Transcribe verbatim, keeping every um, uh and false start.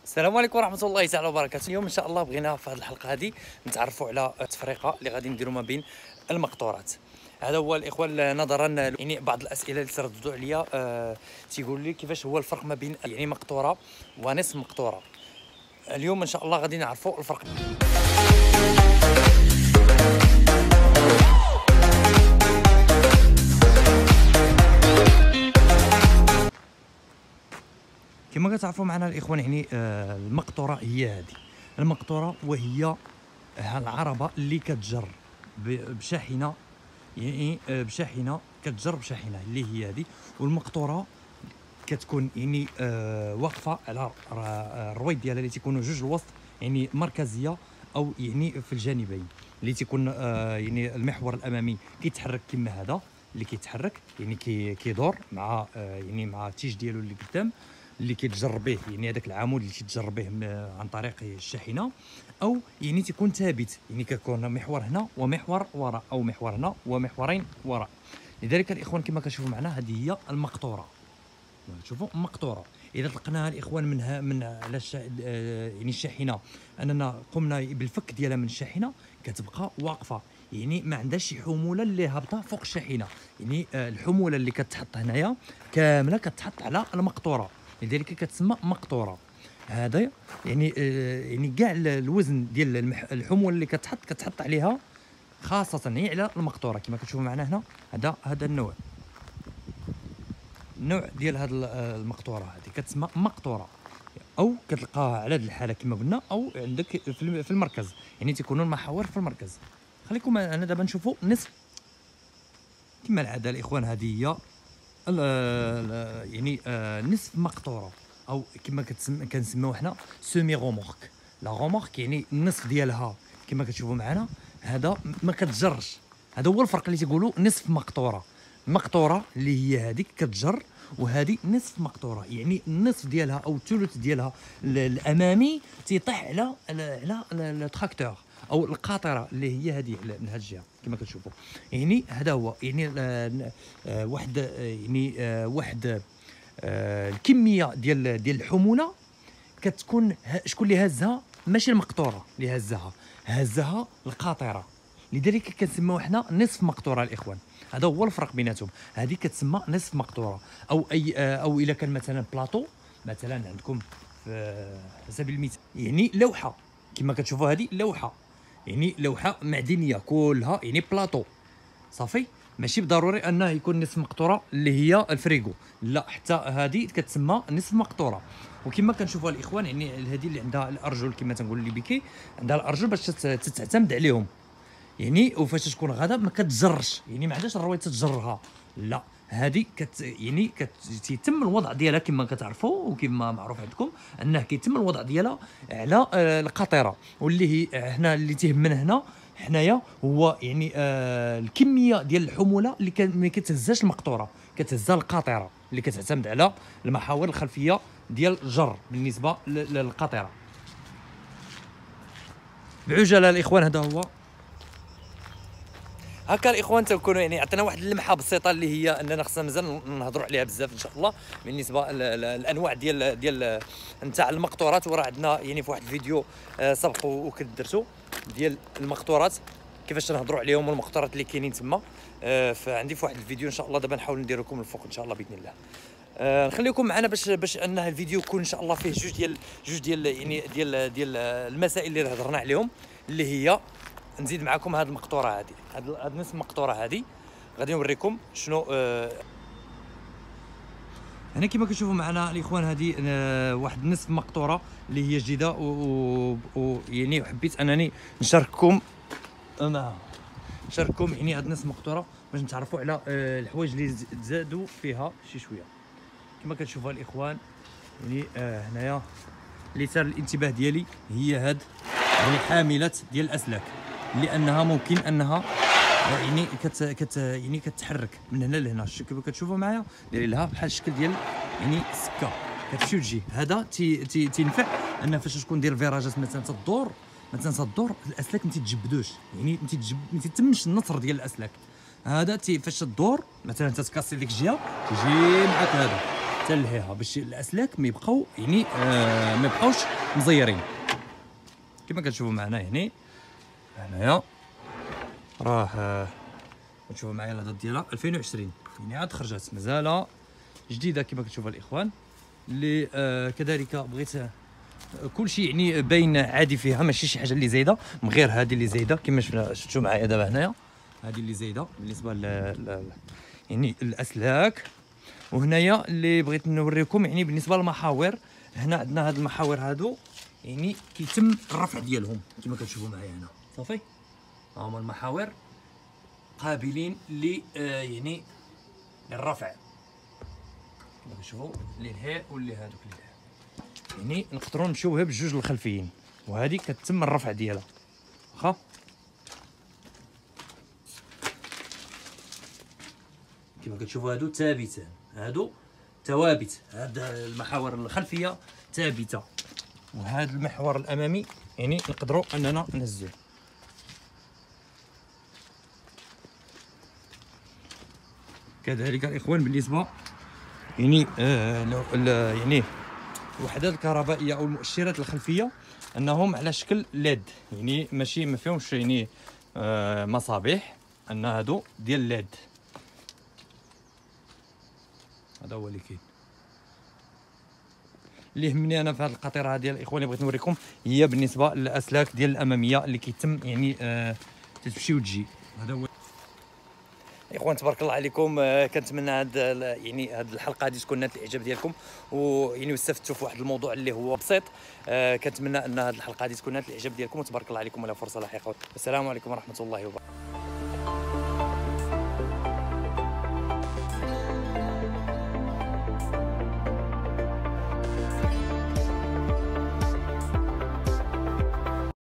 السلام عليكم ورحمة الله تعالى وبركاته. اليوم ان شاء الله بغينا في هذه الحلقة هذه نتعرفوا على التفرقة اللي غادي نديروا ما بين المقطورات. هذا هو الاخوان نظرا يعني بعض الاسئله اللي ترددوا عليا أه تيقول لي كيفاش هو الفرق ما بين يعني مقطوره ونصف مقطوره. اليوم ان شاء الله غادي نعرفوا الفرق. كما كتعرفوا معنا الاخوان يعني آه المقطوره هي هذه المقطوره، وهي العربه اللي كتجر بشاحنه، يعني آه بشاحنه كتجر بشاحنه اللي هي هذه. والمقطوره كتكون يعني آه واقفه على الرويض ديالها اللي تيكونوا جوج الوسط، يعني مركزيه او يعني في الجانبين، اللي تيكون آه يعني المحور الامامي كيتحرك كما هذا اللي كيتحرك، يعني كي كيدور مع آه يعني مع التيج ديالو اللي قدام اللي كيتجر به، يعني هذاك العمود اللي كيتجر به عن طريق الشاحنه، او يعني تيكون ثابت، يعني كيكون محور هنا ومحور وراء، او محور هنا ومحورين وراء. لذلك الاخوان كما كتشوفوا معنا هذه هي المقطوره. شوفوا مقطوره، اذا طلقناها الاخوان منها من على الشا... يعني الشاحنه، اننا قمنا بالفك ديالها من الشاحنه، كتبقى واقفه، يعني ما عندهاش شي حموله اللي هابطه فوق الشاحنه، يعني الحموله اللي كتحط هنايا كامله كتحط على المقطوره، لذلك كتسمى مقطوره. هذا يعني آه يعني كاع الوزن ديال الحموله اللي كتحط كتحط عليها خاصه هي على المقطوره. كما كتشوفوا معنا هنا هذا هذا النوع النوع ديال هذه المقطوره هذه كتسمى مقطوره، او كتلقاها على هذه الحاله كما قلنا، او عندك في المركز، يعني تيكونوا المحاور في المركز. خليكم انا دابا نشوفوا نصف كما العاده الاخوان. هذه هي يعني نصف مقطوره، او كما كنسميوها حنا سيمي غومورك. لا غومورك يعني النصف ديالها كما كتشوفوا معنا هذا ما كتجرش. هذا هو الفرق اللي تيقولوا نصف مقطوره. المقطوره اللي هي هذيك كتجر، وهذه نصف مقطوره، يعني النصف ديالها او الثلث ديالها الامامي تيطيح على على التراكتور او القاطره اللي هي هذه من هذه الجهه كما كتشوفوا. يعني هذا هو يعني آه واحد يعني آه واحد آه الكميه ديال ديال الحموله كتكون شكون اللي هزها؟ ماشي المقطوره اللي هزها، هزها القاطره. لذلك كنسميوها حنا نصف مقطوره الاخوان. هذا هو الفرق بيناتهم. هذه كتسمى نصف مقطوره، او اي آه او الا كان مثلا بلاطو، مثلا عندكم في على سبيل المثال يعني لوحه كما كتشوفوا، هذه لوحه يعني لوحه معدنيه كلها يعني بلاطو صافي، ماشي بالضروري انه يكون نصف مقطوره اللي هي الفريغو، لا، حتى هذه كتسمى نصف مقطوره. وكما كنشوفوها الاخوان يعني هذه اللي عندها الارجل كما تنقول اللي بكي عندها الارجل باش تعتمد عليهم، يعني وفاش تكون غادا ما كتجرش، يعني ما عندهاش الرويض تتجرها، لا، هذه كت يعني كيتم الوضع ديالها كما كتعرفوا وكما معروف عندكم انه كيتم الوضع ديالها على آه القاطره. واللي هي هنا اللي تيهمنا هنا حنايا هو يعني آه الكميه ديال الحموله اللي ما كتهزاش المقطوره، كتهزها القاطره اللي كتعتمد على المحاور الخلفيه ديال الجر بالنسبه للقاطره. بعجاله الاخوان هذا هو هكا الاخوان تنكونوا يعني عطينا واحد اللمحه بسيطه اللي هي اننا خصنا مازال نهضروا عليها بزاف ان شاء الله بالنسبه للانواع ديال ديال نتاع المقطورات. وراه عندنا يعني في واحد الفيديو سبق وكنت درتو ديال المقطورات كيفاش نهضروا عليهم والمقطورات اللي كاينين تما، فعندي في واحد الفيديو ان شاء الله دابا نحاول ندير لكم الفوق ان شاء الله باذن الله. آه نخليكم معنا باش باش ان الفيديو يكون ان شاء الله فيه جوج ديال جوج ديال يعني ديال ديال المسائل اللي هضرنا عليهم، اللي هي نزيد معكم هذه المقطوره هذه هذه نصف المقطوره هذه غادي نوريكم شنو. آه هنا كما كتشوفوا معنا الاخوان هذه آه واحد نصف مقطوره اللي هي جديده، ويعني حبيت انني نشارككم معها نشارككم يعني هذه نصف مقطوره باش نتعرفوا على آه الحوايج اللي زادوا فيها شي شويه. كما كتشوفوا الاخوان يعني آه هنايا اللي ثار الانتباه ديالي هي هاد يعني حامله ديال الاسلاك، لانها ممكن انها يعني كت كت يعني كتحرك من هنا لهنا. كما كتشوفوا معايا داير لها بحال الشكل ديال يعني السكه كتمشي وتجي. هذا تي تي تينفع ان فاش تكون دير فيراجات مثلا تدور مثلا تدور الاسلاك ما تتجبدوش، يعني ما تتجب ما تتمش النطر ديال الاسلاك. هذا تي فاش تدور مثلا تتكاسي ديك الجهه تجي معاك هذا حتى لهيها باش الاسلاك ما يبقاو يعني آه ما يبقاوش مزيرين كما كتشوفوا معنا يعني. هنايا راه آه كتشوفوا معايا العدد ديالها ألفين وعشرين يعني عاد خرجت مازال جديده كما كتشوفوا الاخوان. اللي آه كذلك بغيت كلشي يعني باين عادي فيها، ماشي شي حاجه اللي زايده، من غير هذه اللي زايده كما شفتوا معايا دابا هنايا. هذه اللي زايده بالنسبه ل يعني الاسلاك. وهنايا اللي بغيت نوريكم يعني بالنسبه للمحاور، هنا عندنا هاد المحاور هادو يعني كيتم الرفع ديالهم كما كتشوفوا معايا هنا. صافي ها هما المحاور قابلين ل آه يعني للرفع كما كتشوفوا، اللي لهي واللي هادوك اللي لهي، يعني نقدروا نمشيوها بجوج الخلفيين، وهذه كتم الرفع ديالها. واخا كما كتشوفوا هادو ثابتان، هادو ثوابت، هاد المحاور الخلفيه ثابته، وهذا المحور الامامي يعني نقدروا اننا نهزوه. كذلك الاخوان بالنسبه يعني آه يعني الوحدات الكهربائيه او المؤشرات الخلفيه انهم على شكل ليد، يعني ماشي ما فيهمش يعني آه مصابيح، ان هادو ديال ليد. هذا هو اللي كاين. اللي يهمني انا في هذه القطيره ديال الاخوان اللي بغيت نوريكم هي بالنسبه للاسلاك ديال الاماميه اللي كيتم يعني آه تمشي وتجي. هذا هو اخوان. تبارك الله عليكم. آه كنتمنى هاد يعني هاد الحلقه هذه تكون نالت الاعجاب ديالكم، ويعني واستفدتوا في واحد الموضوع اللي هو بسيط. آه كنتمنى ان هاد الحلقه هذه تكون نالت الاعجاب ديالكم، وتبارك الله عليكم. ولا فرصه لاحقه. السلام عليكم ورحمه الله وبركاته.